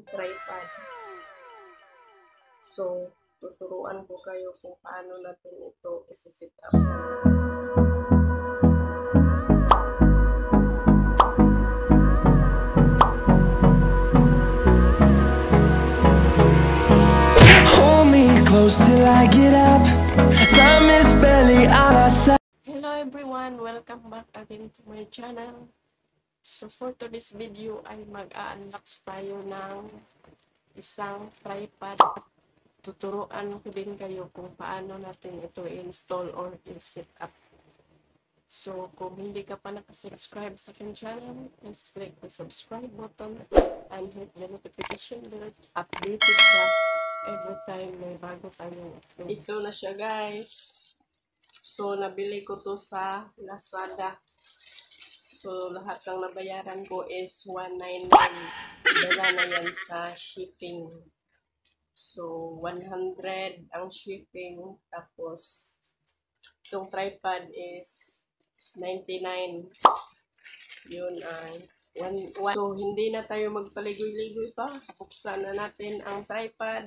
tripod. So, tuturuan ko kayo kung paano natin ito isi-set up. Close till I get up. Time is barely on our side. Hello everyone, welcome back again to my channel. So for today's video ay mag-unbox tayo ng isang tripod. Tuturuan ko din kayo kung paano natin ito i-install or i-set up. So kung hindi ka pa nakasubscribe sa aking channel, please click the subscribe button and hit the notification bell. Updated ka every time may bago tayong upload. Ito na siya guys. So nabili ko to sa Lazada. So lahat ng nabayaran ko is 199. Dala na yan sa shipping. So 100 ang shipping. Tapos itong tripod is 99. Yun ay So hindi na tayo magpaligoy-ligoy pa. Buksan na natin ang tripod.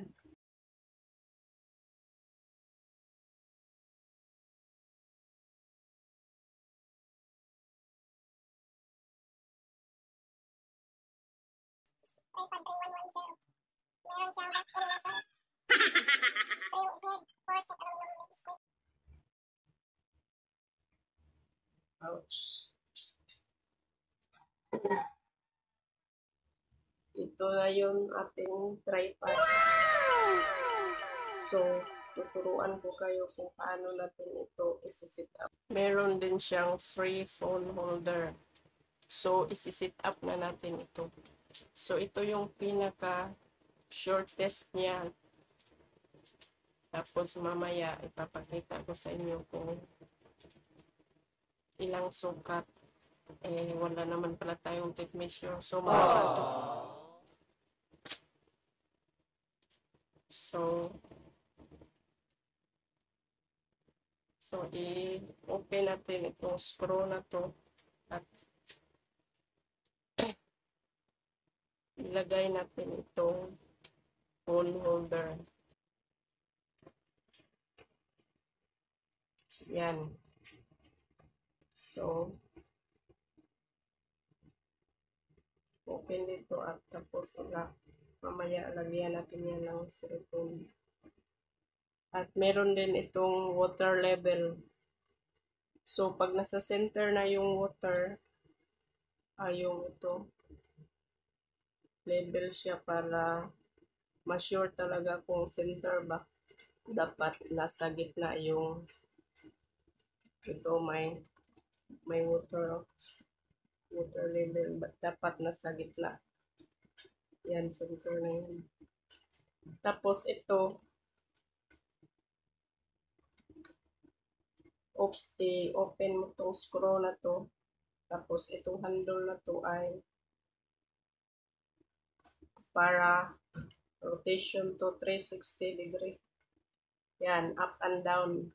Tripod 3110. Meron siyang back elevator. 3 head, 4 set aluminum display. Ouch. Ito na yung ating tripod. So, tuturuan ko kayo kung paano natin ito isi-set up. Meron din siyang free phone holder. So, isi-set up na natin ito. So, ito yung pinaka shortest niya. Tapos, mamaya, ipapakita ko sa inyo kung ilang sukat. Eh, wala naman pala tayong tape measure. So, mahaba ito. So, i-open natin itong screw na to. At ilagay natin itong phone holder. Yan. So, open dito at tapos mamaya lagyan natin yan ng silicone. At meron din itong water level. So, pag nasa center na yung water, yung ito, level siya para ma-sure talaga kung center ba. Dapat nasa gitna yung ito may water level. Dapat nasa gitna. Yan, center na yan. Tapos ito, open mo tong screw na to. Tapos itong handle na to ay para rotation to 360 degree. Yan, up and down.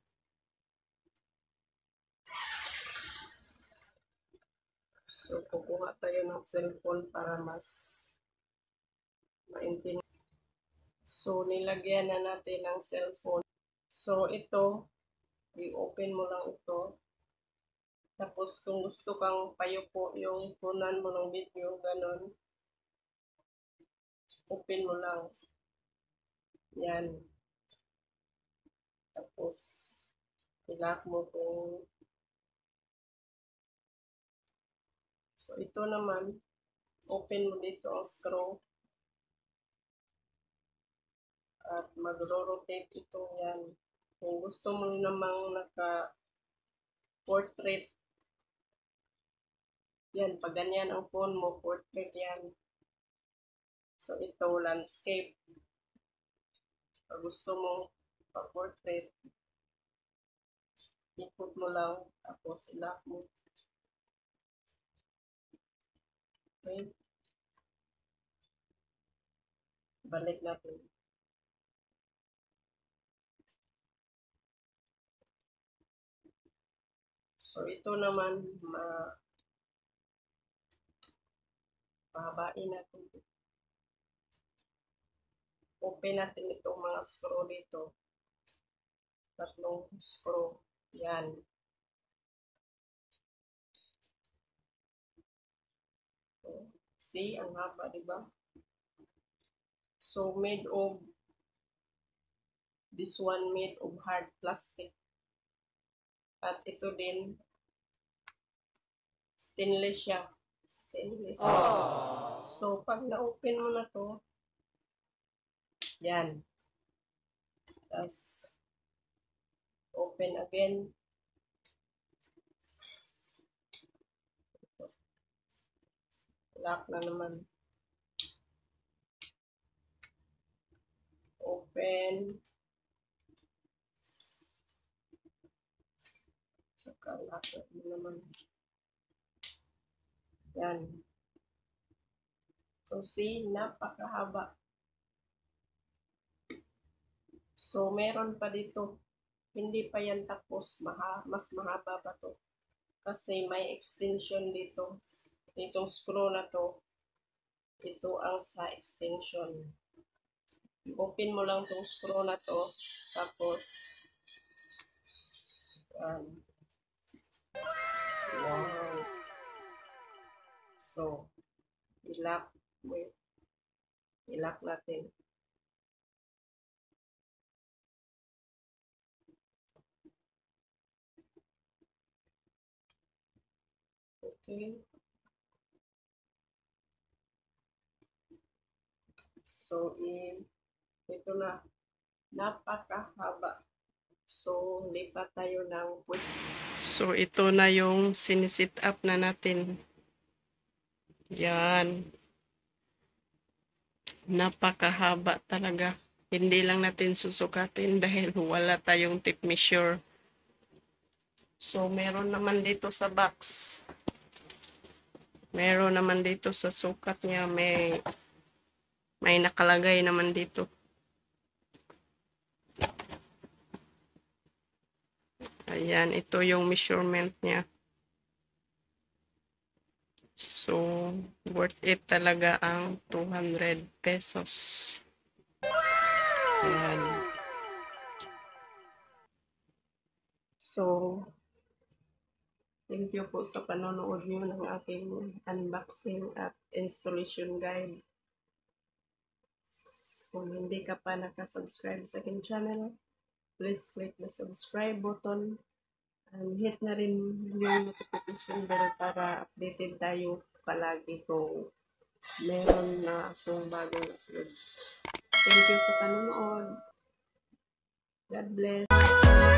So, kukuha tayo ng cellphone para mas maintindihan. So, nilagyan na natin ng cellphone. So, ito, i-open mo lang ito. Tapos, kung gusto kang payupo yung punan mo ng video, ganon, open mo lang. Yan. Tapos, ilak mo kung so, ito naman, open mo dito ang screw. At magro-rotate ito yan. Kung gusto mo namang naka-portrait, yan, pag ganyan ang phone mo, portrait yan. So, ito, landscape. Pag gusto mo pa-portrait, ikot mo lang, tapos ilak mo. Okay. Balik natin. So, ito naman, pahabain natin. open natin itong mga screw dito. Tatlong screw. Yan. See, ang haba, diba? So, this one made of hard plastic. At ito din, stainless siya. Stainless. So, pag na-open mo na to, yan. Tapos, open again. Lock na naman. Open. Saka lock na naman. Yan. So, see, napakahaba. So, meron pa dito. Hindi pa yan tapos. Mas mahaba pa to. Kasi may extension dito. Itong screw na to. Ito ang sa extension. Open mo lang itong screw na to. Tapos, yan. Wow. So, i-lock natin. Okay. So, ito na. Napakahaba. So, lipat tayo ng pwesto. So, ito na yung sinisit up na natin. Yan. Napakahaba talaga. Hindi lang natin susukatin dahil wala tayong tape measure. So, meron naman dito sa box. Meron naman dito sa sukat niya. May nakalagay naman dito. Ayan, ito yung measurement niya. So, worth it talaga ang 200 pesos. Ayan. So, thank you po sa panonood niyo ng aking unboxing at installation guide. Kung hindi ka pa nakasubscribe sa aking channel, please click the subscribe button and hit na rin yung notification bell para updated tayo palagi kung meron na akong bagong uploads. Thank you sa panonood. God bless.